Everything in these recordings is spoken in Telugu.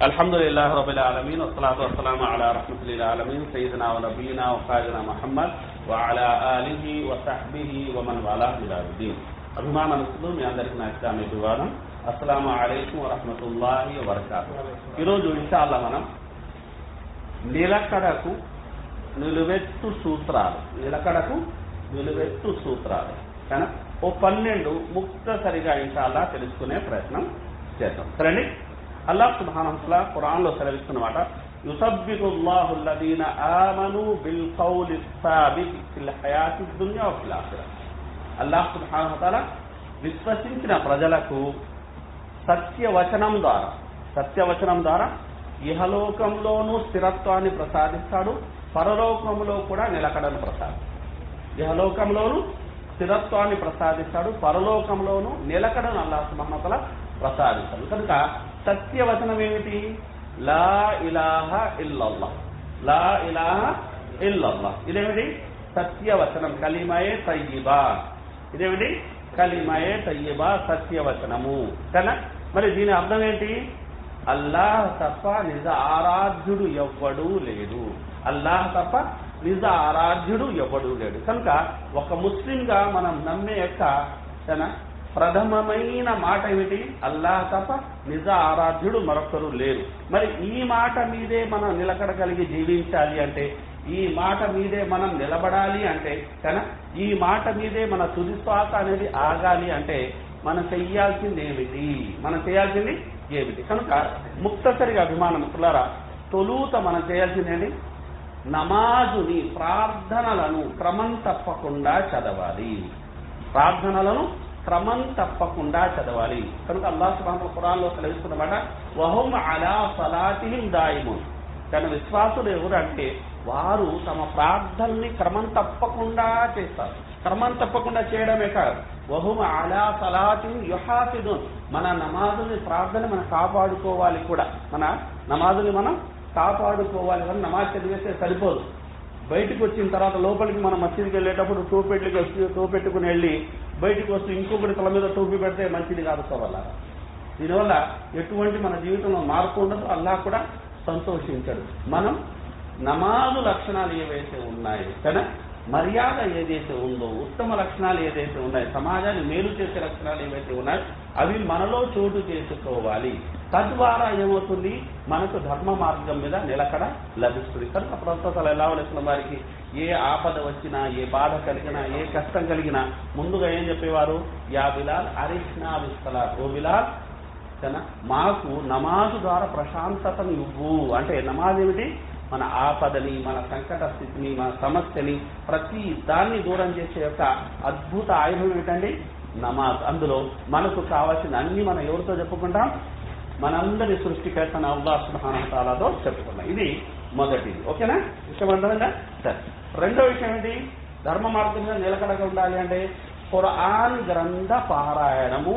అల్హమ్దులిల్లాహి రబ్బిల్ ఆలమీన్ వస్సలాతు వస్సలాము అలా రహ్మతుల్లిల్ ఆలమీన్ సయ్యిదినా వ నబీనా వ ఖాదినా ముహమ్మద్ వ అలా ఆలిహి వ సహ్బిహి వ మన్ వాలాహు ఇలా యౌమిద్దీన్. అభిమానస్తులు మీ అందరికీ నా ఇస్లామీ అభివాదం. అస్సలాము అలైకుం వ రహ్మతుల్లాహి వ బరకాతుహు. ఈరోజు ఇన్షాల్లా మనం నిలకడకు నిలువెత్తు సూత్రాలు కానీ ఓ 12 ముక్తసరిగా ఇన్షాల్లా తెలుసుకునే ప్రయత్నం చేద్దాం. సరేండి. అల్లాహ్ సుబ్హానహు వ తఆలా ఖురాన్లో సెలవిస్తున్నమాట, యుసబ్బితుల్లాహు అల్లదీన ఆమను బిల్ ఖౌలి సాబిత్ ఫిల్ హయాతి దున్యా వ ఫిల్ ఆఖిరా. అల్లాహ్ సుబ్హానహు వ తఆలా విశ్వసించిన ప్రజలకు సత్యవచనం ద్వారా ఇహలోకంలోనూ స్థిరత్వాన్ని ప్రసాదిస్తాడు, పరలోకంలో కూడా నిలకడను పరలోకంలోనూ నిలకడను అల్లాహ్ సుబ్హానహు వ తఆలా ప్రసాదిస్తాడు. కనుక సత్యవచనం ఏమిటి? లా ఇలాహా ఇల్లల్లాహ్. ఇదేమిటి? సత్యవచనం. కలిమయే తయ్యిబా. ఇదేమిటి? కలిమయే తయ్యిబా, సత్యవచనము. కదా మరి దీని అర్థం ఏంటి? అల్లాహ్ తప్ప నిజ ఆరాధ్యుడు ఎవ్వడూ లేడు. కనుక ఒక ముస్లింగా మనం నమ్మే యొక్క ప్రథమమైన మాట ఏమిటి? అల్లాహ్ తప్ప నిజ ఆరాధ్యుడు మరొకరు లేరు. మరి ఈ మాట మీదే మనం నిలకడ కలిగి జీవించాలి అంటే, ఈ మాట మీదే మనం నిలబడాలి అంటే, ఈ మాట మీదే మన తుది శ్వాస అనేది ఆగాలి అంటే మనం చేయాల్సింది ఏమిటి? కనుక ముక్తసరిగా అభిమానములారా, తొలుత మనం చేయాల్సిందేంటి? నమాజుని, ప్రార్థనలను క్రమం తప్పకుండా చదవాలి. కనుక అల్లాహ్ సుబ్హానహు వ తఆలా ఖురాన్లో సెలవిస్తున్నమాట, వహుమ్ అలా సలాతిహిం దాయిమున్. కానీ విశ్వాసులు ఎవరు అంటే వారు తమ ప్రార్థనని క్రమం తప్పకుండా చేస్తారు. క్రమం తప్పకుండా చేయడమే కాదు, వహుమ్ అలా సలాతిహిం యుహాఫిదున్. మన నమాజుని, ప్రార్థన మనం కాపాడుకోవాలి కూడా. మన నమాజుని మనం కాపాడుకోవాలి. కానీ నమాజ్ చదివేస్తే సరిపోదు. బయటకు వచ్చిన తర్వాత లోపలికి మనం మసీదుకి వెళ్ళేటప్పుడు టోపెట్టుకుని వెళ్ళి బయటకు వస్తూ ఇంకొకటి తల మీద టోపీ పెడితే మంచిది కాదు. దీనివల్ల ఎటువంటి మన జీవితంలో మార్పు ఉండదు, అల్లాహ్ కూడా సంతోషించడు. మనం నమాజు లక్షణాలు ఏవైతే ఉన్నాయో, కానీ మర్యాద ఏదైతే ఉందో, ఉత్తమ లక్షణాలు ఏదైతే ఉన్నాయో, సమాజాన్ని మేలు చేసే లక్షణాలు ఏవైతే ఉన్నాయో అవి మనలో చోటు చేసుకోవాలి. తద్వారా ఏమవుతుంది? మనకు ధర్మ మార్గం మీద నిలకడ లభిస్తుంది. కనుక ప్రవక్త సల్లల్లాహు అలైహి వసల్లం వారికి ఏ ఆపద వచ్చినా, ఏ బాధ కలిగినా, ఏ కష్టం కలిగినా ముందుగా ఏం చెప్పేవారు? యా బిలాల్ అరిష్నా బిస్సలాత్. ఓ బిలాల్, మాకు నమాజు ద్వారా ప్రశాంతతను ఇవ్వు. అంటే నమాజ్ ఏమిటి? మన ఆపదని, మన సంకట స్థితిని, మన సమస్యని, ప్రతి దాన్ని దూరం చేసే యొక్క అద్భుత ఆయుధం ఏమిటండి? నమాజ్. అందులో మనకు కావాల్సిన అన్ని మనం ఎవరితో చెప్పుకుంటాం? మనందరి సృష్టికర్త అల్లాహ్ సుబ్హానహు వ తఆలాతో చెప్పుకున్నాం. ఇది మొదటిది. ఓకేనా? ఇష్టపడ్డా? సరే. రెండో విషయం ఏంటి? ధర్మ మార్గం మీద నిలకడగా ఉండాలి అంటే ఖురాన్ గ్రంథ పారాయణము,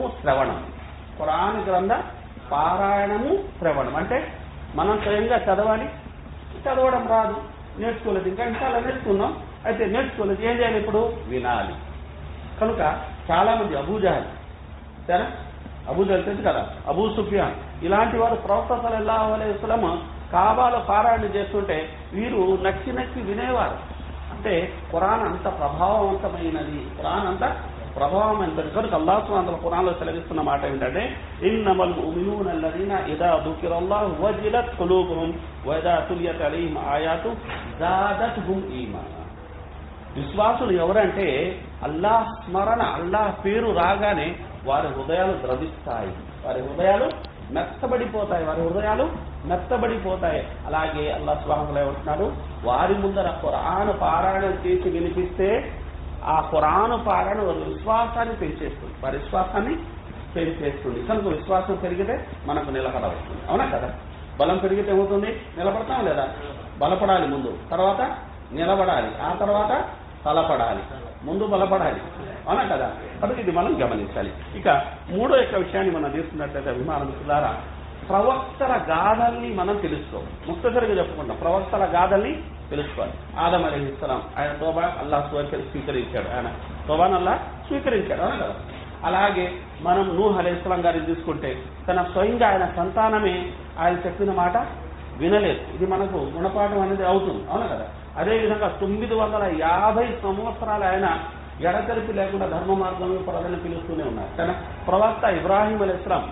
శ్రవణం. అంటే మనం స్వయంగా చదవాలి. చదవడం రాదు, నేర్చుకోలేదు. ఇంకా నేర్చుకున్నాం, అయితే నేర్చుకోలేదు. ఏం చేయాలి? ఇప్పుడు వినాలి. కనుక చాలా మంది అబూజహల్ తెలుసు కదా, అబూ సుఫియాన్, ఇలాంటి వారు ప్రవక్త సల్లల్లాహు అలైహి వసల్లం కాబాలో పారాయణ చేస్తుంటే వీరు నచ్చి వినేవారు. అంటే ఖురాన్ అంత ప్రభావవంతమైనది. కనుక అల్లాహ్ సుబ్హానహు వ తఆలా ఖురాన్లో సెలవిస్తున్న మాట ఏంటంటే, ఇన్నమల్ ముమినూన అల్లదీన ఇదా దుకిరల్లాహు వజిలత్ ఖులూబుహుం వ ఇదా తులియత్ అలైహిం ఆయాతు జాదత్హుం ఈమానా. విశ్వాసులు ఎవరంటే అల్లాహ్ స్మరణ, అల్లాహ్ పేరు రాగానే వారి హృదయాలు ద్రవిస్తాయి, వారి హృదయాలు మెత్తబడిపోతాయి. అలాగే అల్లాహ్ సుబ్హానహు వ తఆలా ఏమంటున్నాడు? వారి ముందర ఖురాన్ పారాయణం చేసి వినిపిస్తే ఆ ఖురాన్ పారాయణ వారి విశ్వాసాన్ని పెంచేస్తుంది. కనుక విశ్వాసం పెరిగితే మనకు నిలకడ వస్తుంది. అవునా కదా? బలం పెరిగితే ఏమవుతుంది? నిలబడతాం లేదా? బలపడాలి ముందు, తర్వాత నిలబడాలి, ఆ తర్వాత తలపడాలి, ముందు బలపడాలి. అవునా కదా? కాబట్టి ఇది మనం గమనించాలి. ఇక మూడో యొక్క విషయాన్ని మనం తీసుకున్నట్లయితే అభిమానములారా, ప్రవక్తల గాథల్ని మనం తెలుసుకోవాలి. ముక్తసరిగా చెప్పుకుంటాం, ప్రవక్తల గాథల్ని తెలుసుకోవాలి. ఆదం అలైహిస్సలాం, ఆయన తోబా అల్లాహ్ స్వీకరించాడు. అవునా కదా? అలాగే మనం నూహ్ అలైహిస్సలాం గారిని తీసుకుంటే తన స్వయంగా ఆయన సంతానమే ఆయన చెప్పిన మాట వినలేదు. ఇది మనకు గుణపాఠం అనేది అవుతుంది, అవునా కదా. అదేవిధంగా 950 సంవత్సరాలు ఆయన ఎడతెరిపి లేకుండా ధర్మ మార్గంలో ప్రజలను పిలుస్తూనే ఉన్నారు. తన ప్రవక్త ఇబ్రాహీం అలైహిస్సలాం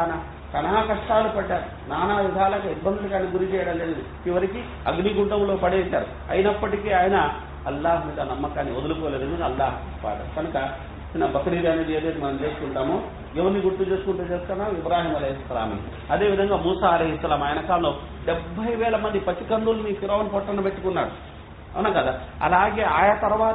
తన కష్టాలు పడ్డారు, నానా విధాలుగా ఇబ్బందులు కానీ గురి చేయడం లేదు, చివరికి అగ్నిగుండంలో పడేశారు. అయినప్పటికీ ఆయన అల్లాహ్ మీద నమ్మకాన్ని వదులుకోలేదు, అల్లాహ్ పాడారు. కనుక బక్రీద్ అనేది ఏదైతే మనం చేసుకుంటామో ఎవరిని గుర్తు చేసుకుంటూ చేస్తున్నాం? ఇబ్రాహీం అలైహిస్సలాం. అదేవిధంగా మూసా అలైహిస్సలాం ఆయన కాలంలో 70,000 మంది పసికందుల్ని ఫిరౌన్ పొట్టన పెట్టుకున్నాడు, అవునా కదా. అలాగే ఆయా తర్వాత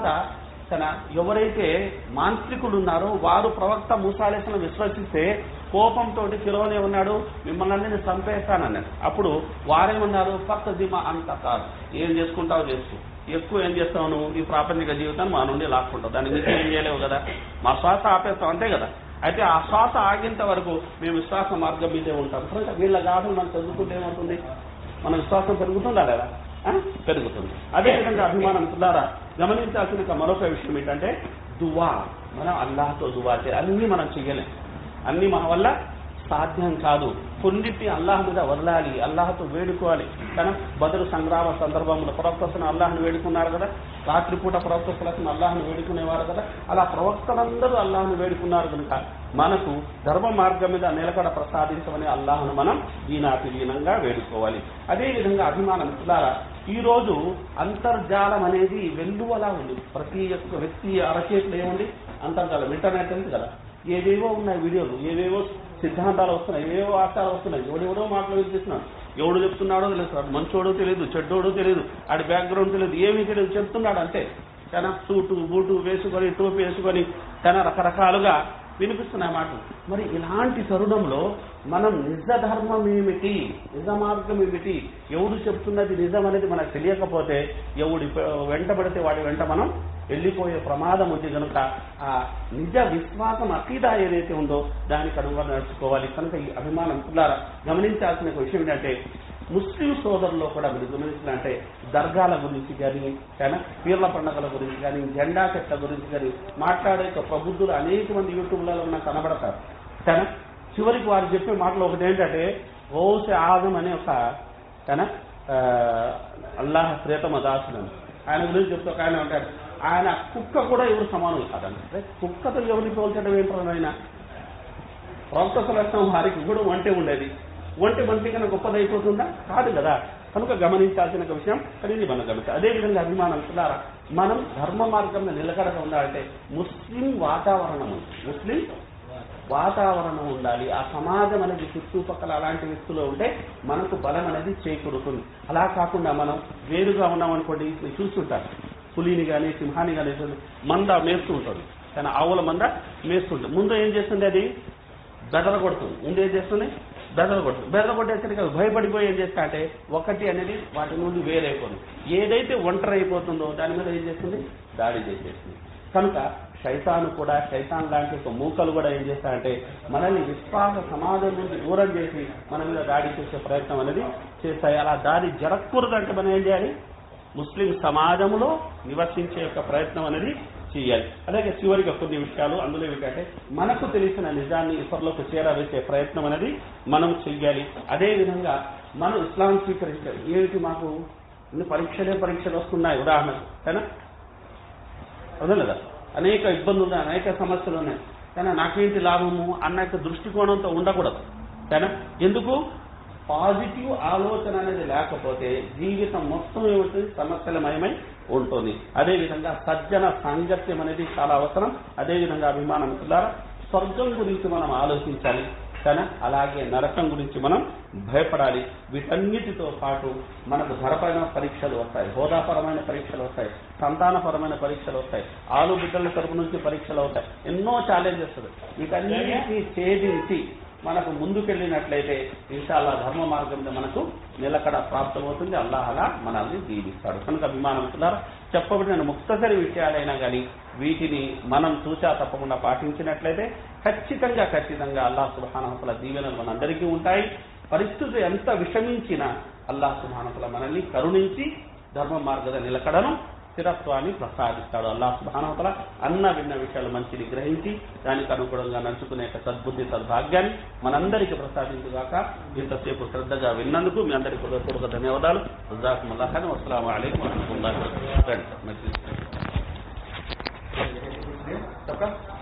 ఎవరైతే మాంత్రికులు ఉన్నారో వారు ప్రవక్త మూసా అలైహిస్సలాం విశ్వసిస్తే కోపంతో ఫిరౌన్ ఏమన్నాడు, మిమ్మల్ని నేను చంపేస్తానన్నాడు. అప్పుడు వారేమన్నారు, ఫక్దిమా అంత కాదు, ఏం చేసుకుంటావు చేసుకో, ఎక్కువ ఏం చేస్తావు నువ్వు, ఈ ప్రాపంచిక జీవితాన్ని మా నుండి లాక్కుంటావు, దాని గురించి ఏం చేయలేవు కదా, మా శ్వాస ఆపేస్తాం అంతే కదా. అయితే ఆ శ్వాస ఆగేంత వరకు మేము విశ్వాస మార్గం మీదే ఉంటాం. కనుక వీళ్ళ గాథలు మనం చదువుకుంటే ఏమవుతుంది, మన విశ్వాసం పెరుగుతుందా లేదా? పెరుగుతుంది. అదేవిధంగా అభిమానం ద్వారా గమనించాల్సిన మరొక విషయం ఏంటంటే దువా. మనం అల్లాహ్తో దువా చేయాలి. అన్నీ మనం చేయలేం, అన్నీ మన వల్ల సాధ్యం కాదు. కొన్నిటిని అల్లాహ్ మీద వదలాలి, అల్లాహ్తో వేడుకోవాలి. కానీ బదరు సంగ్రామ సందర్భంలో ప్రవక్తను అల్లాహ్ను వేడుకున్నారు కదా, రాత్రిపూట ప్రవక్తలను అల్లాహ్ను వేడుకునేవారు కదా. అలా ప్రవక్తలందరూ అల్లాహ్ను వేడుకున్నారు కనుక మనకు ధర్మ మార్గం మీద నిలకడ ప్రసాదించమని అల్లాహ్ను మనం దీనాతిలీనంగా వేడుకోవాలి. అదేవిధంగా అభిమానం ద్వారా ఈరోజు అంతర్జాలం అనేది వెల్లువలా ఉంది. ప్రతి ఒక్క వ్యక్తి అరచేతులు ఏముంది, అంతర్జాలం, ఇంటర్నెట్ ఉంది కదా. ఏవేవో ఉన్నాయి వీడియోలు, ఏవేవో సిద్ధాంతాలు వస్తున్నాయి, ఏవేవో ఆచారాలు వస్తున్నాయి, ఎవడెవడో మాటలు వినిపిస్తున్నాడు, ఎవడు చెప్తున్నాడో తెలియదు, మంచోడో తెలియదు, చెడ్డోడో తెలియదు, ఆడి బ్యాక్గ్రౌండ్ తెలియదు, ఏమీ తెలియదు, చెప్తున్నాడు అంతే. తన సూటు బూటు వేసుకొని టోపీ వేసుకొని తన రకరకాలుగా వినిపిస్తున్నాయి మాటలు. మరి ఇలాంటి తరుణంలో మనం నిజ ధర్మం ఏమిటి, నిజ మార్గం ఏమిటి, ఎవడు చెప్తున్నది నిజం అనేది మనకు తెలియకపోతే ఎవడి వెంటబడితే వాడి వెంట మనం వెళ్ళిపోయే ప్రమాదం ఉంది. కనుక ఆ నిజ విశ్వాసం అకీదా ఏదైతే ఉందో దానికి అనుగుణంగా నడుచుకోవాలి. కనుక ఈ అభిమానం పిల్లారా గమనించాల్సిన విషయం ఏంటంటే ముస్లిం సోదరుల్లో కూడా మీరు గమనించాలంటే దర్గాల గురించి కానీ, పీర్ల పండుగల గురించి కానీ, జెండా చెట్ల గురించి కానీ మాట్లాడే ప్రబుద్ధులు అనేక మంది యూట్యూబ్లలో ఉన్న కనబడతారు. కానీ చివరికి వారు చెప్పే మాటలు ఒకటి ఏంటంటే గౌస్ ఆజం అనే ఒక అల్లాహ్ ప్రియతమ దాసుడు, ఆయన గురించి చెప్తే ఒక ఆయన ఉంటాడు, ఆయన కుక్క కూడా ఎవరు సమానం కాదంటే కుక్కతో ఎవరిని పోల్చడం ఏంటారు, ఆయన ప్రవక్త సలహా వారికి కూడా ఒంటె ఉండేది, ఒంటె మంచి కన్నా గొప్పదైపోతుందా? కాదు కదా. కనుక గమనించాల్సిన విషయం అనేది మనం గమనించాలి. అదేవిధంగా అభిమానం పిల్లారా మనం ధర్మ మార్గంలో నిలకడగా ఉండాలంటే ముస్లిం వాతావరణం ఉండాలి. ఆ సమాజం అనేది చుట్టుపక్కల అలాంటి వ్యక్తులు ఉంటే మనకు బలం అనేది చేకూరుతుంది. అలా కాకుండా మనం వేరుగా ఉన్నామనుకోండి, చూస్తుంటారు పులిని కానీ సింహాన్ని కానీ మంద మేస్తూ ఉంటుంది, కానీ ఆవుల మంద మేస్తుంటుంది. ముందు ఏం చేస్తుంది, అది బెదర కొడుతుంది. ముందు ఏం చేస్తుంది, బెదర కొట్టేసరికి భయపడిపోయి ఏం చేస్తా అంటే ఒకటి అనేది వాటి నుండి వేరైపోతుంది. ఏదైతే ఒంటరి అయిపోతుందో దాని మీద ఏం చేస్తుంది, దాడి చేసేస్తుంది. కనుక శైతాను కూడా, శైతాన్ లాంటి ఒక మూకలు కూడా ఏం చేస్తారంటే మనల్ని విశ్వాస సమాజం నుంచి దూరం చేసి మన మీద దాడి చేసే ప్రయత్నం అనేది చేస్తాయి. అలా దాడి జరగకూడదంటే మనం ఏం చేయాలి, ముస్లిం సమాజంలో నివసించే యొక్క ప్రయత్నం అనేది చేయాలి. అలాగే చివరిగా కొన్ని విషయాలు అందులో ఏమిటంటే మనకు తెలిసిన నిజాన్ని ఇతరులకు చేరవేసే ప్రయత్నం అనేది మనం చెయ్యాలి. అదేవిధంగా మనం ఇస్లాం స్వీకరించాలి. ఏమిటి మాకు పరీక్షలు వస్తున్నాయి, ఉదాహరణకు కానీ అదే లేదా అనేక ఇబ్బందులు ఉన్నాయి, అనేక సమస్యలు ఉన్నాయి, కానీ నాకేంటి లాభము అన్న యొక్క దృష్టికోణంతో ఉండకూడదు. కానీ ఎందుకు పాజిటివ్ ఆలోచన అనేది లేకపోతే జీవితం మొత్తం ఏమవుతుంది, సమస్యలమయమై ఉంటుంది. అదేవిధంగా సజ్జన సాంగత్యం అనేది చాలా అవసరం. అదేవిధంగా అభిమానం ద్వారా స్వర్గం గురించి మనం ఆలోచించాలి, కానీ అలాగే నరకం గురించి మనం భయపడాలి. వీటన్నిటితో పాటు మనకు ధరపరమైన పరీక్షలు వస్తాయి, హోదాపరమైన పరీక్షలు వస్తాయి, సంతానపరమైన పరీక్షలు వస్తాయి, బిడ్డల తరపు నుంచి పరీక్షలు అవుతాయి, ఎన్నో ఛాలెంజెస్. వీటన్నిటికీ ఛేదించి మనకు ముందుకెళ్ళినట్లయితే ఇన్షాల్లా ధర్మ మార్గంలో మనకు నిలకడ ప్రాప్తమవుతుంది. అల్లాహ్ అలా మనల్ని దీవిస్తాడు. కనుక అభిమానంతులారా చెప్పబడిన ముక్తసరి విషయాలైనా కానీ వీటిని మనం తూచా తప్పకుండా పాటించినట్లయితే ఖచ్చితంగా అల్లాహ్ సుబ్హానహు వ తఆలా దీవెనలు మనందరికీ ఉంటాయి. పరిస్థితి ఎంత విషమించినా అల్లాహ్ సుబ్హానహు వ తఆలా మనల్ని కరుణించి ధర్మ మార్గద నిలకడను స్థిరత్వాన్ని ప్రసాదిస్తాడు. అల్లాహ్ సుబ్హానహు వ తఆలా అన్న విన్న విషయాలు మంచిని గ్రహించి దానికి అనుగుణంగా నడుచుకునే సద్బుద్ధి సద్భాగ్యాన్ని మనందరికీ ప్రసాదించుగాక. ఇంతసేపు శ్రద్ధగా విన్నందుకు మీ అందరికీ హృదయపూర్వక ధన్యవాదాలు. జజాకుముల్లాహ్ ఖైరన్. అస్సలాము అలైకుం వరహ్మతుల్లాహి వబరకాతుహు.